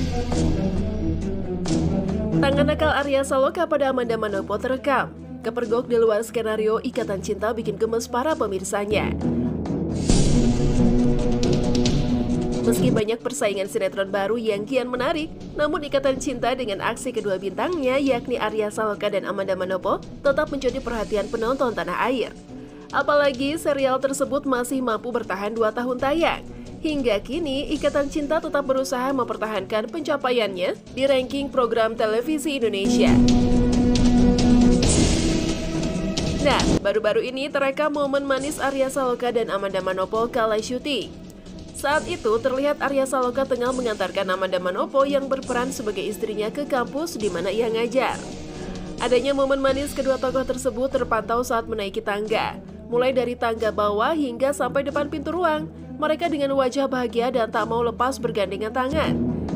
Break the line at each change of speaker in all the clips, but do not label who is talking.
Tangan nakal Arya Saloka pada Amanda Manopo terekam. Kepergok di luar skenario Ikatan Cinta bikin gemes para pemirsanya. Meski banyak persaingan sinetron baru yang kian menarik, namun Ikatan Cinta dengan aksi kedua bintangnya yakni Arya Saloka dan Amanda Manopo tetap menjadi perhatian penonton tanah air. Apalagi serial tersebut masih mampu bertahan 2 tahun tayang. Hingga kini, Ikatan Cinta tetap berusaha mempertahankan pencapaiannya di ranking program televisi Indonesia. Nah, baru-baru ini terekam momen manis Arya Saloka dan Amanda Manopo kala syuting. Saat itu terlihat Arya Saloka tengah mengantarkan Amanda Manopo yang berperan sebagai istrinya ke kampus di mana ia ngajar. Adanya momen manis kedua tokoh tersebut terpantau saat menaiki tangga. Mulai dari tangga bawah hingga sampai depan pintu ruang, mereka dengan wajah bahagia dan tak mau lepas bergandengan tangan.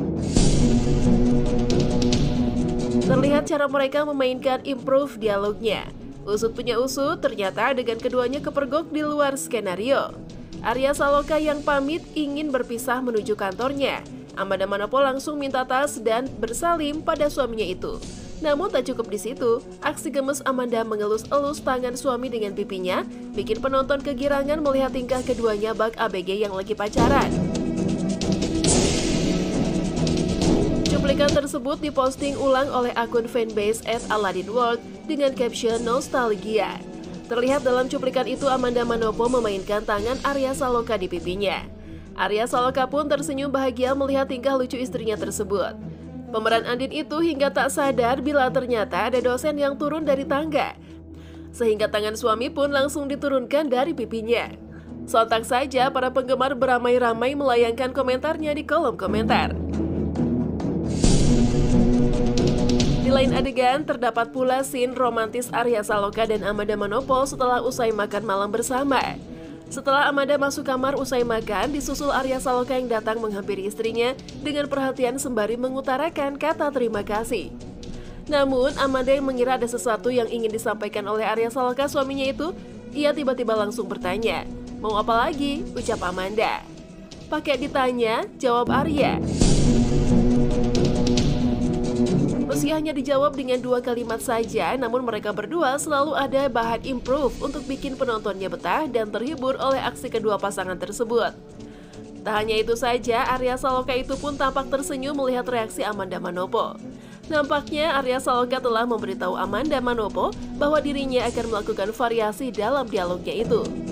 Terlihat cara mereka memainkan improve dialognya. Usut punya usut, ternyata adegan keduanya kepergok di luar skenario. Arya Saloka yang pamit ingin berpisah menuju kantornya. Amanda Manopo langsung minta tas dan bersalim pada suaminya itu. Namun tak cukup di situ, aksi gemes Amanda mengelus-elus tangan suami dengan pipinya, bikin penonton kegirangan melihat tingkah keduanya bak ABG yang lagi pacaran. Cuplikan tersebut diposting ulang oleh akun fanbase @aladinworld dengan caption nostalgia. Terlihat dalam cuplikan itu Amanda Manopo memainkan tangan Arya Saloka di pipinya. Arya Saloka pun tersenyum bahagia melihat tingkah lucu istrinya tersebut. Pemeran Andin itu hingga tak sadar bila ternyata ada dosen yang turun dari tangga. Sehingga tangan suami pun langsung diturunkan dari pipinya. Sontak saja para penggemar beramai-ramai melayangkan komentarnya di kolom komentar. Di lain adegan, terdapat pula scene romantis Arya Saloka dan Amanda Manopo setelah usai makan malam bersama. Setelah Amanda masuk kamar usai makan, disusul Arya Saloka yang datang menghampiri istrinya dengan perhatian sembari mengutarakan kata terima kasih. Namun, Amanda yang mengira ada sesuatu yang ingin disampaikan oleh Arya Saloka suaminya itu, ia tiba-tiba langsung bertanya, "Mau apa lagi?" ucap Amanda. Pakai ditanya, jawab Arya. Meski hanya dijawab dengan 2 kalimat saja, namun mereka berdua selalu ada bahan improve untuk bikin penontonnya betah dan terhibur oleh aksi kedua pasangan tersebut. Tak hanya itu saja, Arya Saloka itu pun tampak tersenyum melihat reaksi Amanda Manopo. Nampaknya Arya Saloka telah memberitahu Amanda Manopo bahwa dirinya akan melakukan variasi dalam dialognya itu.